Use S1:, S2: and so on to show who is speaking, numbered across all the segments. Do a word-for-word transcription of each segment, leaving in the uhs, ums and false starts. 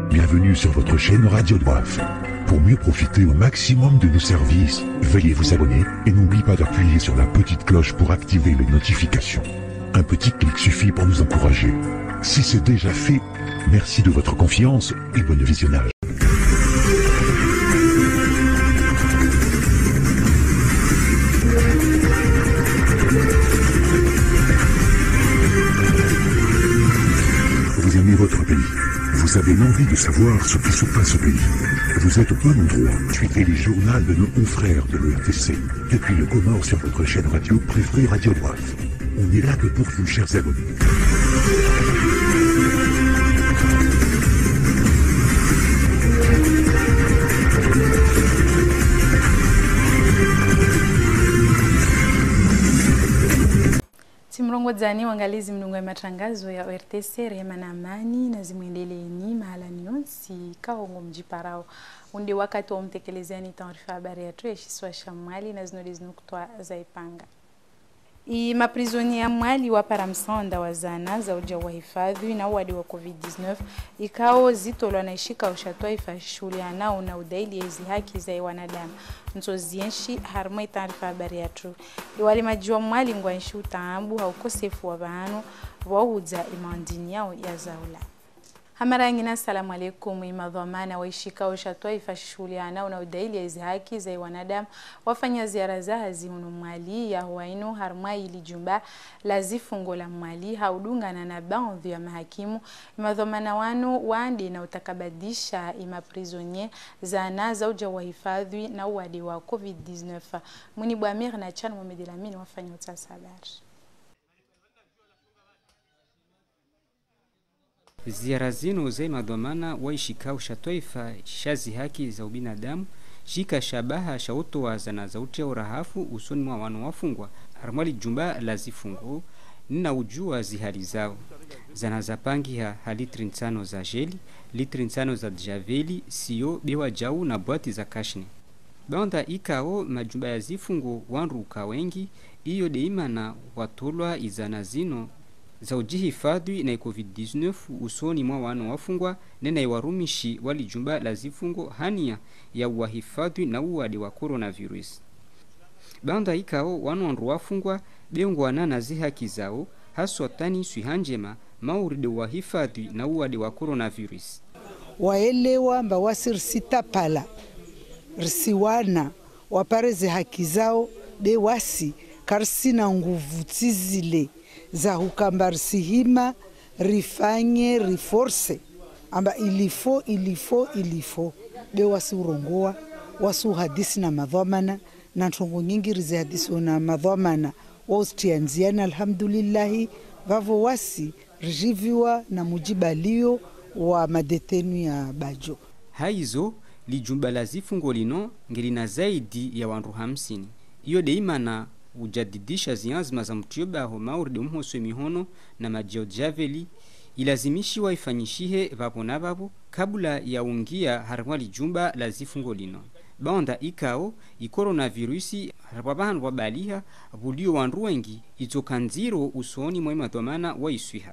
S1: Bienvenue sur votre chaîne RADIODHOIF. Pour mieux profiter au maximum de nos services, veuillez vous abonner et n'oubliez pas d'appuyer sur la petite cloche pour activer les notifications. Un petit clic suffit pour nous encourager. Si c'est déjà fait, merci de votre confiance et bon visionnage. Vous aimez votre pays. Vous avez l'envie de savoir ce qui se passe au pays. Vous êtes au bon endroit. Suivez les journaux de nos confrères de l'O R T C. Depuis le Comore sur votre chaîne radio préférée RADIODHOIF. On est là que pour vous, chers abonnés.
S2: Mrongodzani wangalizi mnungu ya matangazo ya O R T C rehema na amani na zimwendeleni mahala nionsi kaongo mjiparao unde wakati wa mtekelezani taarifa habari ya tueshiswa shamwali na zinodi zinukutwa zaipanga. I maprizoni ya mwali wa paramsonda wa zana za uja wa hifadhi na wadi wa covid kumi na tisa ikao zito lwa naishika ushatwa ifashuli anao na udaili ya hizi haki za wanadamu nso zienshi harumai taarifa habari ya tu iwali majua mwali ngwa nshi utaambu haukosefu wa bahano wahuza imandini yao ya zaula. Hamara ngina salamu alaikum imadhamana waishika ushatwa ifashuliana na udaili ya hizi haki za wanadamu wafanya ziara za hazinu mwali ya huwaino harma ili jumba la zifungo la mwali haudunga na nabaudhi ya mahakimu imadhamana wano waande na utakabadisha imaprizonye za naza uja wa hifadhi na uwadi wa covid kumi na tisa. Muni Bwamir na Chan Momedelamini wafanya utasa habari.
S3: Ziara zino za madhamana waishika ushatwaifa shazi haki za ubinadamu shika shabaha shauto wa zana za utia urahafu usoni mwa wano wafungwa harmali jumba la zifungo nina ujua zihali zao zana za pangi ha halitri nsano za jeli litri nsano za djaveli siyo bewa jau na buati za kashne baonda ikao majumba ya zifungo wanruka wengi iyo deimana watolwa izana zino za ujihifadhi na covid kumi na tisa usoni mwa wano wafungwa nena iwarumishi wali jumba la zifungo hania ya wahifadhi na uwadi wa coronavirus. Banda ikao wano wanru wafungwa beungwana na zihaki zao haswa tani suihanjema mauride wahifadhi na uwadi wa coronavirus.
S4: Waelewa mba wasirisita pala risiwana wapareze haki zao bewasi karsina nguvu tizile za hukambarisihima rifanye riforce amba ilifo ilifo ilifo be wasi urongoa wasu hadisi na madhamana na ntongo nyingi rizi hadisi na madhamana waustianziana alhamdulillahi vavo wasi rijiviwa na mujibalio wa madetenu ya bajo.
S3: Haizo li jumba la zifungo lino ngelina zaidi ya wanru hamsini. Iyo deimana ujadidisha zianzima za mtioba ho mauride umhoso mihono na majio javeli ilazimishi waifanyishihe vapo na vapo kabula ya ungia harwali jumba la zifungo lino. Banda ikao i coronavirusi harwabahan wabaliha bulio wanru wengi itokanziro usoni mwa madhamana wa iswiha.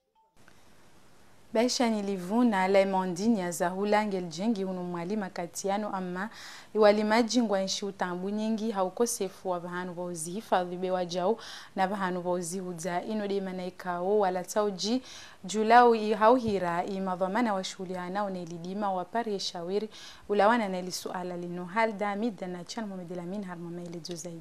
S2: Baisha nilivuna la imandini ya zahula ngeljengi unu mwalima katiano ama iwalimaji ngwa nshi utambu nyingi haukosefu wa bahanu wauzi hifadhi bewa jau na bahanu wauzi huza ino de manaikao wala tauji julau i hauhira i madhamana wa shuliana unelidima wapari ya shawiri ulawana na ili suala lino hal damida na Chan Momedelamini harmama ili jo zaidi.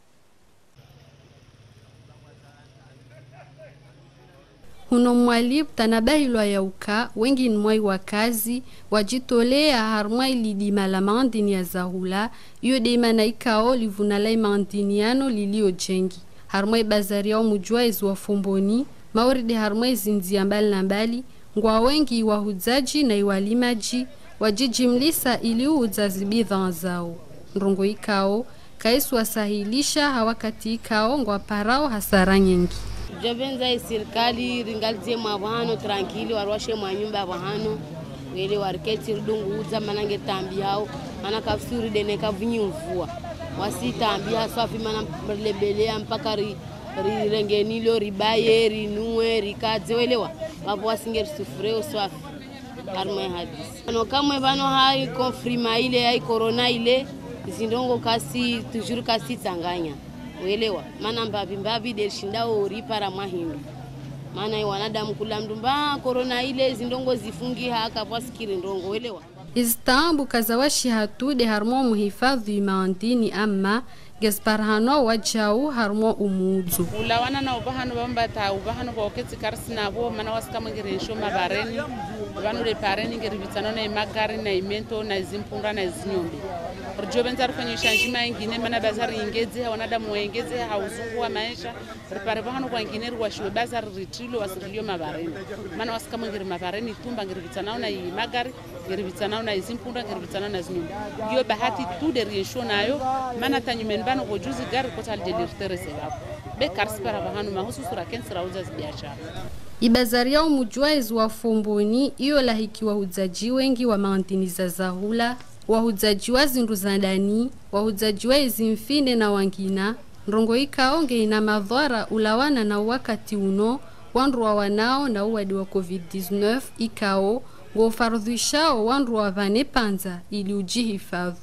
S5: Huno mwali tanabahilwa ya uka wengi nwai wakazi wajitolea harmwa ilidi malamandini ya zahula iyo deima na ikao livunala imandiniano lilio jengi harmwa bazari yao mujua izu wafumboni mauride harmwa izinzi ya mbali na mbali ngwa wengi wahuzaji na iwalimaji wajijimlisa ili uzazi bidhaa zao ndrongo ikao kaisu wasahilisha hawakati ikao ngwa parao hasara nyingi.
S6: Jovenza serikali ringalizie mabano tranquili warwashe manyumba bahano wele warketi rudungu uza manange tambi yao mana kafsuri dene kavunyi mvua wasi tambi hasafi mana lebelea mpaka ri rirengenilo ribaye rinue rikaze welewa wapo wasingeri sufureo swafi harmwe hadisi ano kamwe bano hai konfirma ile hai corona ile zindongo kasi toujours kasi tanganya uelewa maana mbabi mbabi de shindao uripara mahindu maana wanadamu kula mdumba corona ile zindongo zifungi haka pasikiri ndongo uelewa
S5: Istanbul kazawashi hatude harmo muhifadhi maandini ama gesparhano wajau harmo umuzu
S7: ulawana na ubahano bambata ubahano boketi karsina bo mana wasika mngiresho mabareni banu le pareni ngiribitano na magari na imento na zimpunda na zinyombe rjobenza rufanya changement ingine mana bazari ingeze wanadamu waingeze hauzungu wa maisha ripare bahano kwa ingine rwashwe bazari ritilo wasirilio mabareni mana wasika mngiri mabareni tumba ngiribitano na magari ngiribitano na zimpunda ngiribitano na zinyombe yo bahati tu de riesho nayo mana tanyumen bano kujuzi gari kota aljedirterese wapo be karspara bahanu mahususu rakensira uzazi biashara
S5: Ibazaria umujwaizi wa fumboni iyo lahikiwa huzaji wengi wa maantini za zahula wahuzaji wa zindu za ndani wahuzaji wa izimfine na wangina ndrongo ikaonge ina madhara ulawana na wakati uno wandu wa wanao na uwadi wa covid dix-neuf ikao ngofarudhishao wandu wa vane panza ili ujihifadhi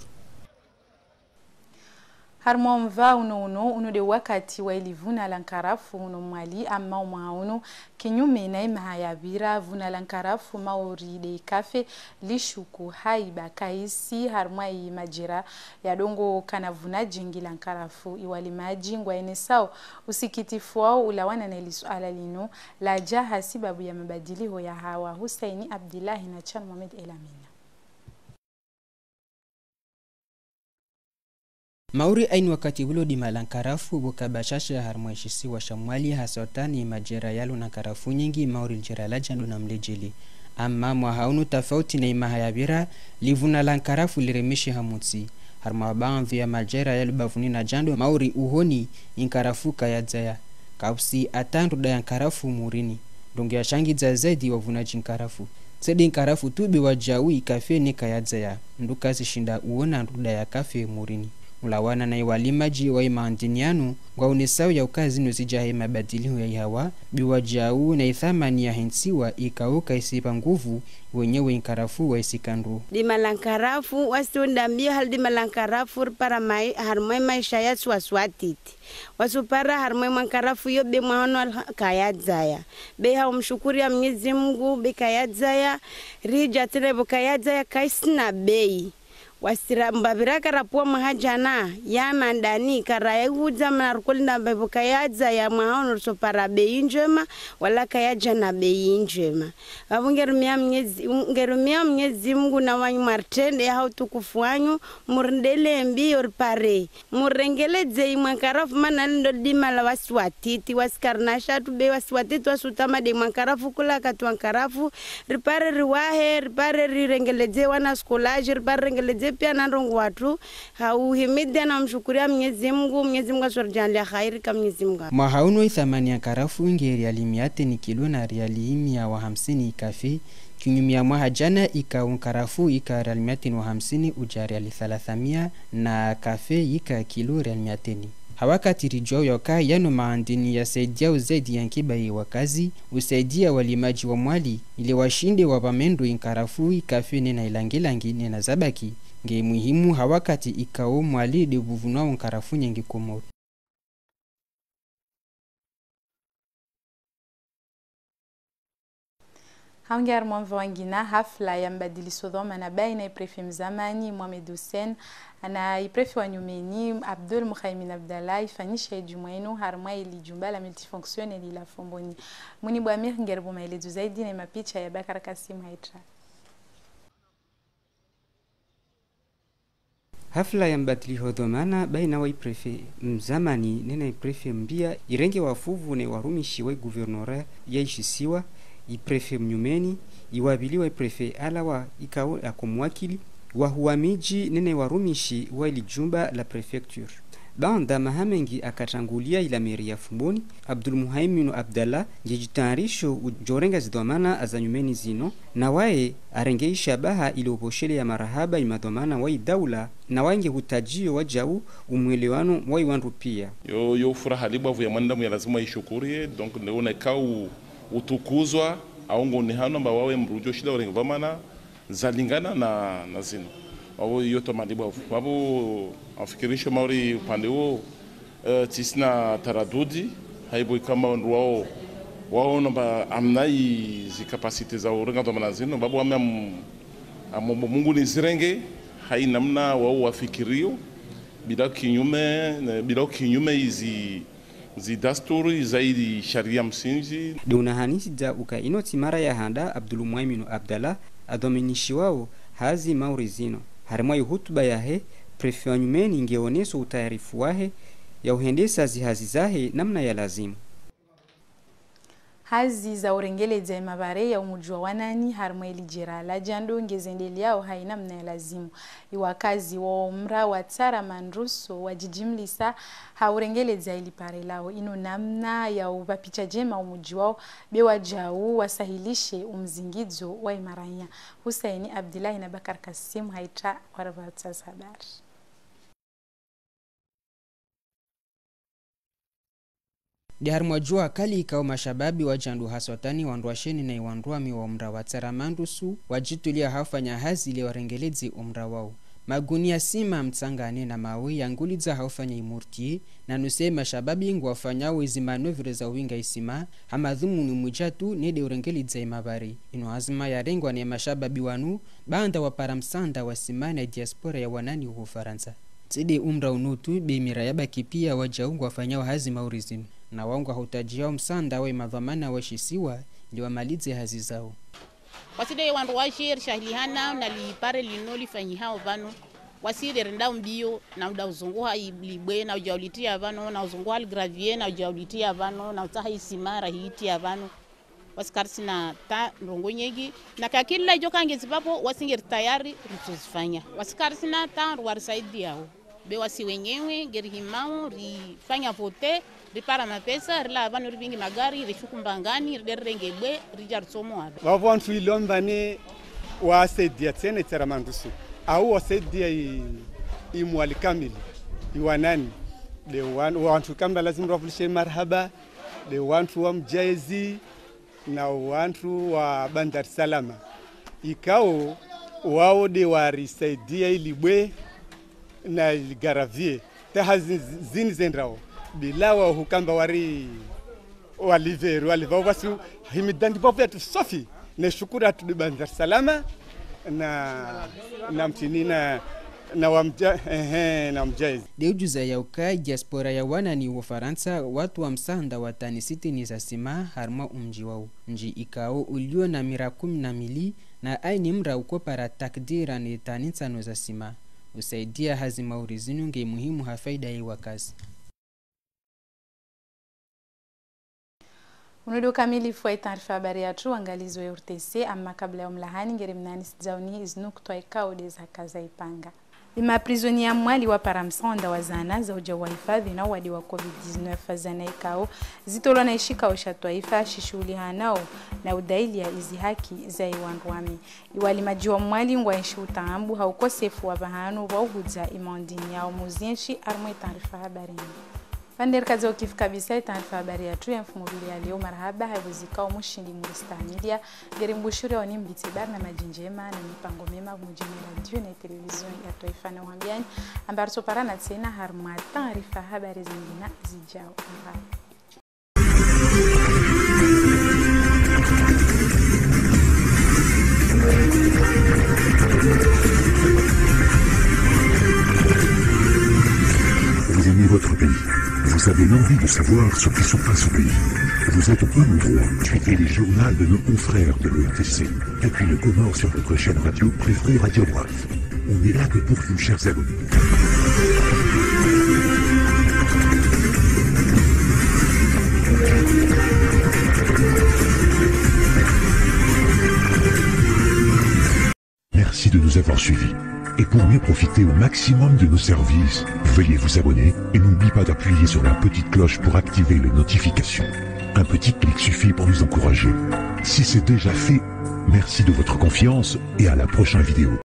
S2: harmo mva uno uno uno de wakati wa ilivuna lankarafu uno mwali ama umauno kinyume na imahayabira vuna lankarafu maori de kafe lishuku haiba kaisi harmo i majira ya dongo kana vuna jingi lankarafu iwali majingwa enesao usikitifu wao ulawana na ilisuala lino la jaha sababu ya mabadiliko ya hawa Husaini Abdillahi na Chan Mohamed Elamina
S3: Mauri aini wakati ulo di malankarafu buka bashasha harmweshisi wa shamwali hasotani majera yalu na karafu nyingi mauri ljera lajanu na mlejili. Amma mwahaunu tafauti na imahayabira livuna lankarafu liremishi hamutsi. Harmwabaanvi ya majera yalu bavuni na jando mauri uhoni inkarafu kayadzaya. Kausi atandu da yankarafu murini. Donge ya shangi za zedi wavuna jinkarafu. Sedi inkarafu tubi wajawi kafe ni kayadzaya. Ndukazi shinda uona nduda ya kafe murini. Ulawana na iwalimaji wa imaandinianu kwa unisau ya ukazi nuzijahe mabadilihu ya ihawa biwajau na ithamani ya hensiwa ikauka isipa nguvu wenyewe inkarafu wa isikandu.
S8: Di malankarafu wasunda mbio hal di malankarafu para mai harmai maisha ya swaswatiti. Wasupara harmai mankarafu yo be mahono kayadzaya. Be hao mshukuri ya Mwenyezi Mungu be kayadzaya. Rija tene kayadzaya kaisina bei. Wasira mbabira karapua mahajana ya mandani karayehuza mnarkulinda mbebo kayaza ya mahono sopara bei njema wala kayaja na bei njema. Wabungerumia mnyezi ungerumia Mwenyezi Mungu na wanyu martende ya hautukufu wanyu murndele mbio ripare murengeleze imwankarafu mana lindo dima la wasiwatiti wasikarnasha tube wasiwatiti wasutama de mwankarafu kula katu wankarafu ripare riwahe ripare rirengeleze wana skolaji ripare rengeleze pia na ndongo watu hauhimidia na mshukuria Mwenyezi Mungu Mwenyezi Mungu asorjanlia khairi kama Mwenyezi Mungu.
S3: Mahauno ithamani ya karafu inge riali miate ni kilo na riali mia wa hamsini ikafe kinyumia mwahajana ika unkarafu ika riali miate wa hamsini uja riali thalathamia na kafe ika kilo riali miateni. Hawakati rijao yoka yano maandini ya saidia uzedi yankiba yi wakazi usaidia walimaji wa mwali ili washinde wapamendo inkarafu ikafe nena ilangilangi nena zabaki nge muhimu hawakati ikao mwali de buvunwa unkarafu nyengi komoro.
S2: Hangar mwanva wangina hafla ya mbadilisho dhoma na baina iprefi mzamani Mohamed Hussein na iprefi wa nyumeni Abdul Mukhaimin Abdallah ifanyisha ijumwenu harma ili jumbala multifonctionnel ila fomboni. Muni bwamir ngerbu maelezo zaidi na mapicha ya Bakar Kasim Haitra.
S3: Hafla ya mbadilisho dhomana baina wa iprefe mzamani nena iprefe mbia irenge wafuvu ne warumishi wa guvernora ya ishisiwa iprefe mnyumeni iwabiliwa iprefe alawa ikao akomwakili wa huamiji nene warumishi wa ilijumba la prefecture. Banda mahamengi akatangulia ila meri ya fumboni Abdul Muhaimin Abdallah njijitarisho ujorenga zidwamana azanyumeni zino na wae arengeisha baha ili uposhele ya marahaba imadwamana wa daula na wange hutajio wajau umwelewano wa iwandu pia.
S9: Yo yo furaha libavu ya mandamu ya lazima ishukurie donc neona kau utukuzwa aongo ni hano mba wawe mrujo shida orenga vamana zalingana na na zino wao yoto madibu wao afikirisho mauri upande huo uh, tisina taradudi haibo kama wao wao namba amnai zikapasite za orenga vamana zino babu ame am Mungu ni zirenge hai namna wao wafikirio bila kinyume bila kinyume hizi zidasturi zaidi sharia msingi
S3: duna hanisi za ukainoti mara ya handa Abdul Muaminu Abdallah adominishi wao hazi maurizino harimwa hutuba yahe prefio nyumeni ingeoneso utayarifu wahe ya uhendesa zihazi zahe namna ya lazimu
S2: hazi za urengeleze mabare ya umujua wanani harma ilijira la jando ngezendeli yao haina mna lazimu iwakazi wa umra wa tsara manruso wajijimlisa haurengeleze ilipare lao ino namna ya ubapicha jema umuji wao bewa jau wasahilishe umzingidzo wa imaranya. Husaini Abdillahi na Bakar Kasim haitra warabata habari.
S3: Dihar mwajua kali ikao mashababi wajandu haswatani wandua sheni na iwandua miwa umra wa tsaramandusu wajitulia haufanya hazi ili warengelezi umra wao. Magunia sima mtsangane na mawe yanguliza haufanya imurti na nuse mashababi ingu wafanya wezi manovre za winga isima hamadhumu ni mujatu nede urengeliza imabari. Ino azma ya rengwa ni mashababi wanu baanda waparamsanda wasima na diaspora ya wanani uhu Faransa. Tsede umra unutu bimira yabaki pia wajaungu wafanya hazi maurizinu. Na wangu hautajia msanda wa madhamana washisiwa ndio wamalize hazi zao.
S10: Waside wandu washir shahlihana na lipare linoli fanyihao vano waside renda mbio na uda uzunguha libwe na ujaulitia vano na uzunguha gravier na ujaulitia vano na utaha isimara hiitia vano wasikarsi na ta ndongonyegi na kakila joka ngezipapo wasingeri tayari rutuzifanya wasikarsi na ta ruwarisaidi yao be wasi wenyewe gerihimao rifanya vote ripara mapesa rila vano rivingi magari rishukumbangani riderengebwe rijarsomo abe
S11: wavu wantu ilombane wasedia tsene tsaramandusu au wasedia imwali kamili iwanani de wantu kamba lazima wafulishe marhaba de wantu wa mjaizi na wantu wa Bandar Salama ikao wao de warisaidia ilibwe na garavie ta zini zendrao bila wa hukamba wari waliveru waliva wasu himidandi bofu tu sofi na shukura tu Bandar Salama na na mtini na na wamja ehe na mjaizi
S3: deujuza ya ukai diaspora ya wana ni wa Faransa watu wa msanda watani siti ni za sima harma umji wao nji ikao ulio na mira kumi na mili na aini mra uko para takdira ni tanitsa no za sima usaidia hazi maurizinu nge muhimu hafaida ya wakazi.
S2: Unudu kamili fuwa Taarifa Habari ya tu angalizo ya R T C ama kabla ya umlahani ngeri mnani sizauni iznu kutoa ikao deza kaza ipanga. Lima prisoni ya mwali wa paramsonda wa zana za uja wa hifadhi na wadi wa COVID nineteen zana ikao zitolo na ishika ushatwaifa shishuli hanao na udaili ya izi haki za iwanduwami. Iwali majiwa mwali ngwa ishi utaambu haukosefu wa bahanu wa uhuza imandini ya umuzienshi armwe Taarifa Habari. Vander kazi ukifu kabisa Taarifa Habari ya tu ya mfumubili ya leo marhaba haibuzika umushindi muristanilia geri mbushuri wa nimbitibar na majinjema na mipango mema mujini radio na televizion ya Taifa na uhambiani ambaru sopara na tsena harma Taarifa Habari zingina zijao mraba.
S1: Vous aimez votre pays. Vous avez l'envie de savoir ce qui se passe au pays. Vous êtes au bon endroit. Suivez les journaux de nos confrères de l'O R T C. Et puis le Comore sur votre chaîne radio préférée RADIODHOIF. On est là que pour vous, chers abonnés. Merci de nous avoir suivis. Et pour mieux profiter au maximum de nos services, veuillez vous abonner et n'oubliez pas d'appuyer sur la petite cloche pour activer les notifications. Un petit clic suffit pour nous encourager. Si c'est déjà fait, merci de votre confiance et à la prochaine vidéo.